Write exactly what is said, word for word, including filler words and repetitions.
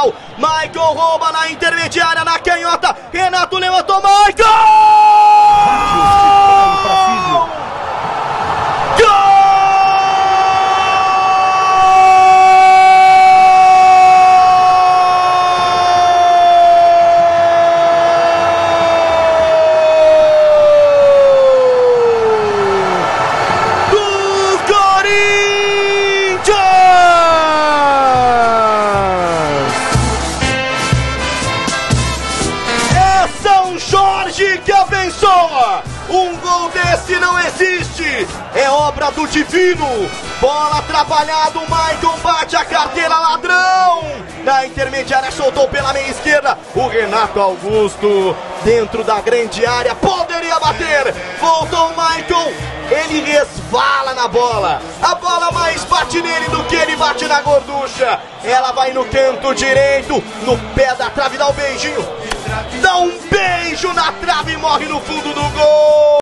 lateral. Michael rouba na intermediária, na canhota. Renato levantou, Michael! Jorge que abençoa! Um gol desse não existe! É obra do divino! Bola atrapalhada, o Michael bate a carteira, ladrão! Na intermediária soltou pela meia esquerda o Renato Augusto dentro da grande área, poderia bater! Voltou o Michael, ele resvala na bola, a bola mais bate nele do que ele bate na gorducha, ela vai no canto direito, no pé da trave, dá um beijinho, dá um beijo na trave e morre no fundo do gol!